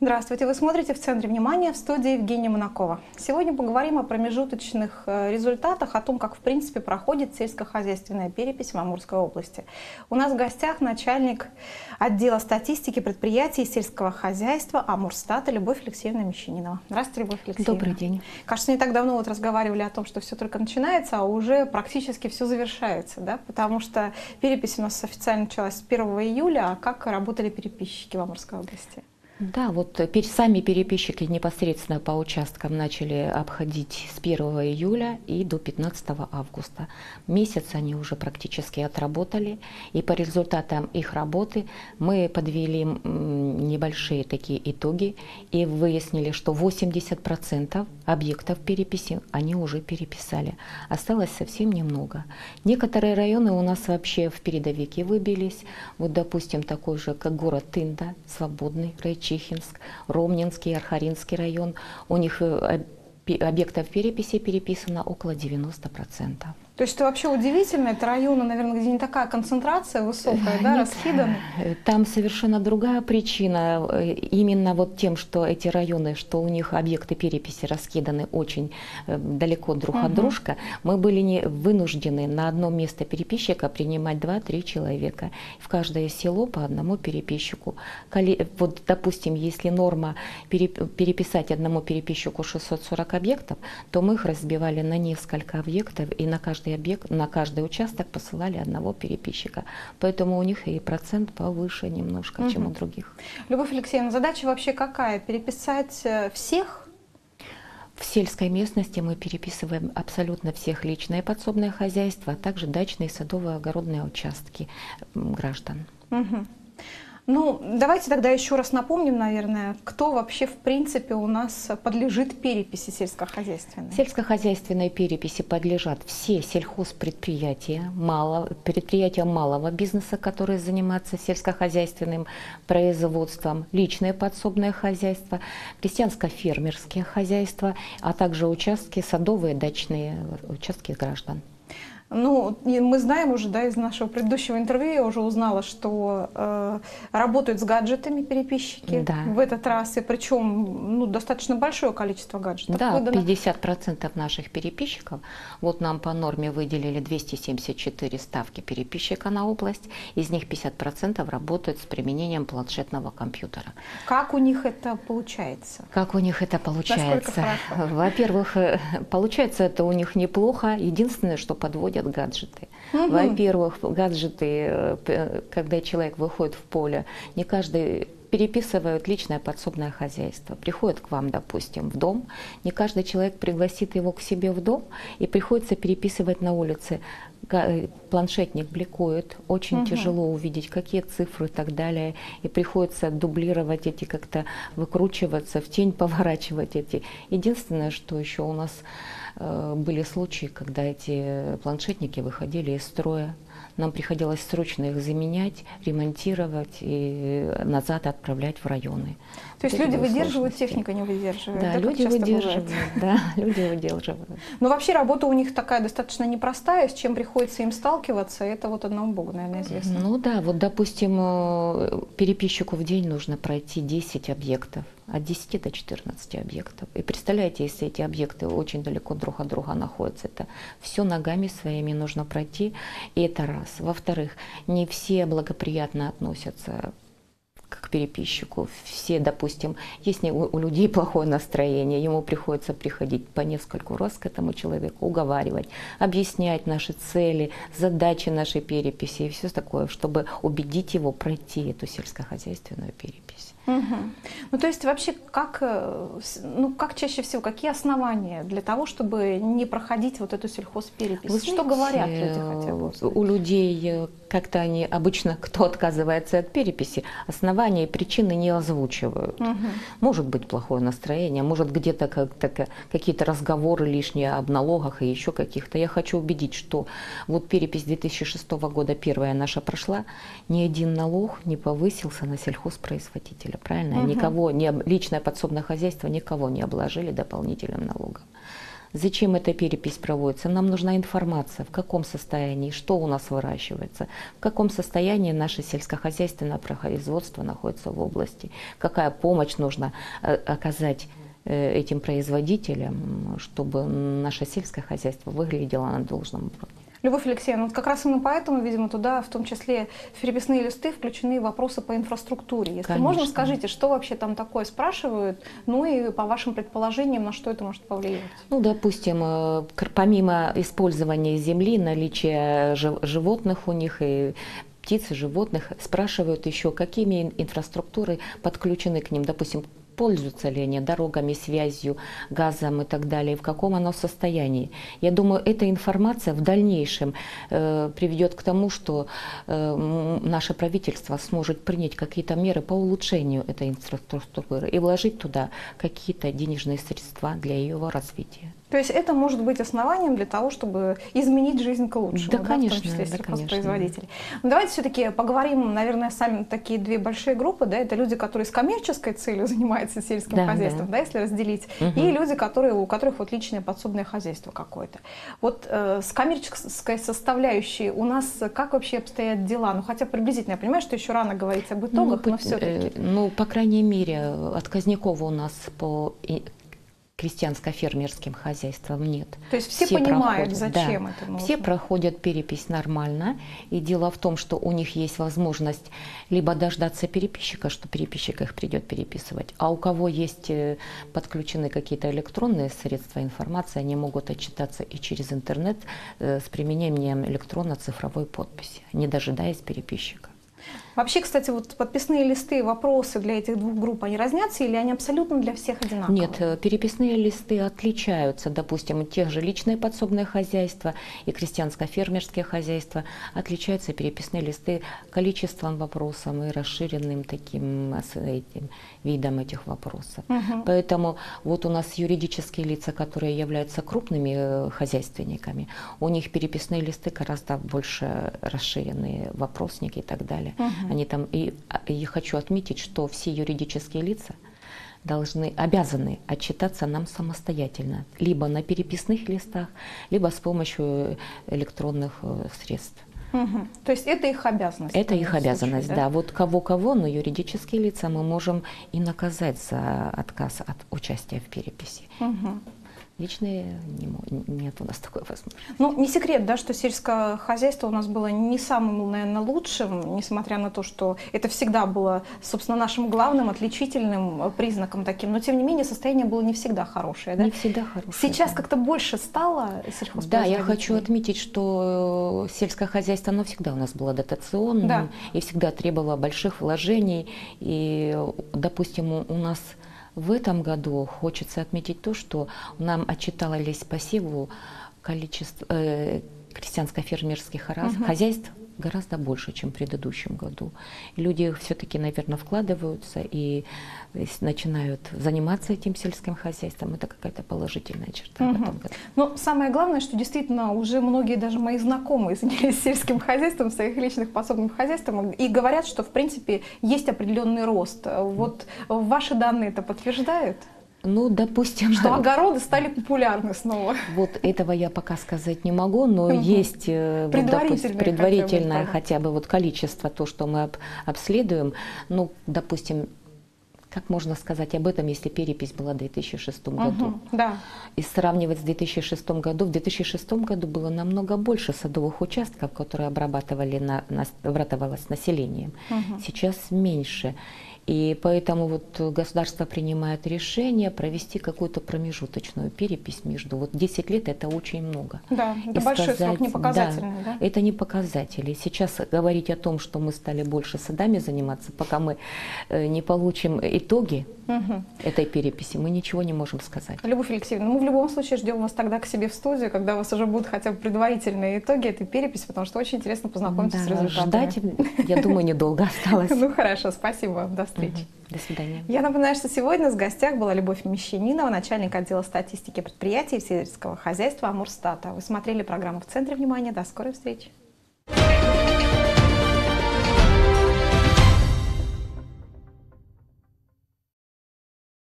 Здравствуйте, вы смотрите «В центре внимания», в студии Евгения Монакова. Сегодня поговорим о промежуточных результатах, о том, как в принципе проходит сельскохозяйственная перепись в Амурской области. У нас в гостях начальник отдела статистики предприятий сельского хозяйства Амурстата Любовь Алексеевна Мещанинова. Здравствуйте, Любовь Алексеевна. Добрый день. Кажется, не так давно разговаривали о том, что все только начинается, а уже практически все завершается, да? Потому что перепись у нас официально началась с 1 июля, а как работали переписчики в Амурской области? Да, вот сами переписчики непосредственно по участкам начали обходить с 1 июля и до 15 августа. Месяц они уже практически отработали, и по результатам их работы мы подвели небольшие такие итоги и выяснили, что 80% объектов переписи они уже переписали. Осталось совсем немного. Некоторые районы у нас вообще в передовике выбились. Вот, допустим, такой же, как город Тында, Свободный, Райчихинск, Ромнинский, Архаринский район. У них объектов переписи переписано около 90%. То есть это вообще удивительно, это районы, наверное, где не такая концентрация высокая, да, раскиданы? Там совершенно другая причина. Именно вот тем, что эти районы, что у них объекты переписи раскиданы очень далеко друг от дружка, мы были вынуждены на одно место переписчика принимать 2-3 человека. В каждое село по одному переписчику. Вот, допустим, если норма переписать одному переписчику 640 объектов, то мы их разбивали на несколько объектов, и на каждый объект, на каждый участок посылали одного переписчика. Поэтому у них и процент повыше немножко, чем у других. Любовь Алексеевна, задача вообще какая? Переписать всех? В сельской местности мы переписываем абсолютно всех личное подсобное хозяйство, а также дачные, садовые, огородные участки граждан. Ну, давайте тогда еще раз напомним, наверное, кто вообще в принципе у нас подлежит переписи сельскохозяйственной. Сельскохозяйственной переписи подлежат все сельхозпредприятия, предприятия малого бизнеса, которые занимаются сельскохозяйственным производством, личное подсобное хозяйство, крестьянско-фермерские хозяйства, а также участки садовые, дачные участки граждан. Ну, мы знаем уже, да, из нашего предыдущего интервью я уже узнала, что работают с гаджетами переписчики в этот раз, и причем достаточно большое количество гаджетов. Да, 50% наших переписчиков, вот нам по норме выделили 274 ставки переписчика на область, из них 50% работают с применением планшетного компьютера. Как у них это получается? Как у них это получается? Во-первых, получается это у них неплохо, единственное, что подводят гаджеты. Во-первых, гаджеты, когда человек выходит в поле, не каждый переписывают личное подсобное хозяйство. Приходит к вам, допустим, в дом, не каждый человек пригласит его к себе в дом, и приходится переписывать на улице. Планшетник бликует, очень тяжело увидеть, какие цифры и так далее, и приходится дублировать эти, как-то выкручиваться, в тень поворачивать эти. Единственное, что еще у нас были случаи, когда эти планшетники выходили из строя. Нам приходилось срочно их заменять, ремонтировать и назад отправлять в районы. То есть люди выдерживают, техника не выдерживает? Да, люди выдерживают. Да, люди выдерживают. Но вообще работа у них такая достаточно непростая, с чем приходится им сталкиваться, это вот одному Богу, наверное, известно. Ну да, вот допустим, переписчику в день нужно пройти 10 объектов. От 10 до 14 объектов. И представляете, если эти объекты очень далеко друг от друга находятся, это все ногами своими нужно пройти, и это раз. Во-вторых, не все благоприятно относятся к переписчику. Все, допустим, если у людей плохое настроение, ему приходится приходить по нескольку раз к этому человеку, уговаривать, объяснять наши цели, задачи нашей переписи и все такое, чтобы убедить его пройти эту сельскохозяйственную перепись. Ну, то есть вообще, как чаще всего, какие основания для того, чтобы не проходить вот эту сельхозперепись? Вы знаете, что говорят люди хотя бы? У людей как-то они обычно, кто отказывается от переписи, основания и причины не озвучивают. Может быть плохое настроение, может где-то какие-то разговоры лишние об налогах и еще каких-то. Я хочу убедить, что вот перепись 2006 года первая наша прошла, ни один налог не повысился на сельхозпроизводителя. Правильно? Никого личное подсобное хозяйство никого не обложили дополнительным налогом. Зачем эта перепись проводится? Нам нужна информация, в каком состоянии, что у нас выращивается, в каком состоянии наше сельскохозяйственное производство находится в области, какая помощь нужно оказать этим производителям, чтобы наше сельское хозяйство выглядело на должном уровне. Любовь Алексеевна, вот как раз именно поэтому, видимо, туда, в том числе в переписные листы, включены вопросы по инфраструктуре. Если Конечно. можно, скажите, что вообще там такое спрашивают, ну и по вашим предположениям, на что это может повлиять? Ну, допустим, помимо использования земли, наличия животных у них и птиц и животных, спрашивают еще, какими инфраструктуры подключены к ним, допустим, пользуются ли они дорогами, связью, газом и так далее, в каком оно состоянии. Я думаю, эта информация в дальнейшем приведет к тому, что наше правительство сможет принять какие-то меры по улучшению этой инфраструктуры и вложить туда какие-то денежные средства для ее развития. То есть это может быть основанием для того, чтобы изменить жизнь к лучшему, да, конечно, в том числе сельхозпроизводителей. Да. Но давайте все-таки поговорим, наверное, сами такие две большие группы, да, это люди, которые с коммерческой целью занимаются сельским хозяйством, да, если разделить, и люди, у которых вот личное подсобное хозяйство какое-то. Вот с коммерческой составляющей у нас как вообще обстоят дела? Ну, хотя приблизительно, я понимаю, что еще рано говорить об итогах, но все-таки. Ну, по крайней мере, отказников у нас по крестьянско-фермерским хозяйствам нет. То есть все понимают, зачем это нужно? Все проходят перепись нормально. И дело в том, что у них есть возможность либо дождаться переписчика, что переписчик их придет переписывать, а у кого есть подключены какие-то электронные средства информации, они могут отчитаться и через интернет с применением электронно-цифровой подписи, не дожидаясь переписчика. Вообще, кстати, вот подписные листы, вопросы для этих двух групп, они разнятся или они абсолютно для всех одинаковые? Нет, переписные листы отличаются. Допустим, тех же личное подсобное хозяйство и крестьянско-фермерские хозяйства отличаются переписные листы количеством вопросов и расширенным таким видом этих вопросов. Поэтому вот у нас юридические лица, которые являются крупными хозяйственниками, у них переписные листы гораздо больше расширенные, вопросники и так далее. Они там, и хочу отметить, что все юридические лица обязаны отчитаться нам самостоятельно, либо на переписных листах, либо с помощью электронных средств. То есть это их обязанность? Это их обязанность, да. Вот кого-кого, но юридические лица мы можем и наказать за отказ от участия в переписи. Личные нет у нас такой возможности. Ну, не секрет, да, что сельское хозяйство у нас было не самым, наверное, лучшим, несмотря на то, что это всегда было, собственно, нашим главным отличительным признаком таким. Но, тем не менее, состояние было не всегда хорошее. Да? Не всегда хорошее. Сейчас как-то больше стало сельхозпроизводителей? Да, я хочу отметить, что сельское хозяйство, оно всегда у нас было дотационным, да, и всегда требовало больших вложений. И, допустим, у нас в этом году хочется отметить то, что нам отчитались по посеву количество крестьянско-фермерских хозяйств гораздо больше, чем в предыдущем году. Люди все-таки, наверное, вкладываются и начинают заниматься этим сельским хозяйством. Это какая-то положительная черта в этом году. Но самое главное, что действительно уже многие, даже мои знакомые, занялись сельским хозяйством, своих личных подсобным хозяйством, и говорят, что в принципе есть определенный рост. Вот ваши данные это подтверждают? Ну, допустим, что огороды стали популярны снова. Вот этого я пока сказать не могу, но есть предварительное хотя бы вот количество, то, что мы обследуем. Ну, допустим, как можно сказать об этом, если перепись была в 2006 году? Да. И сравнивать с 2006 году, в 2006 году было намного больше садовых участков, которые обрабатывалось населением. Сейчас меньше. И поэтому вот государство принимает решение провести какую-то промежуточную перепись между. Вот 10 лет это очень много. Да, это большой срок, не показательный, да? Это не показатели. Сейчас говорить о том, что мы стали больше садами заниматься, пока мы не получим итоги этой переписи, мы ничего не можем сказать. Любовь Алексеевна, мы в любом случае ждем вас тогда к себе в студию, когда у вас уже будут хотя бы предварительные итоги этой переписи, потому что очень интересно познакомиться с результатами. Ждать, я думаю, недолго осталось. Ну хорошо, спасибо вам, до встречи. До свидания. Я напоминаю, что сегодня в гостях была Любовь Мещанинова, начальник отдела статистики предприятий и сельского хозяйства Амурстата. Вы смотрели программу «В центре внимания». До скорой встречи.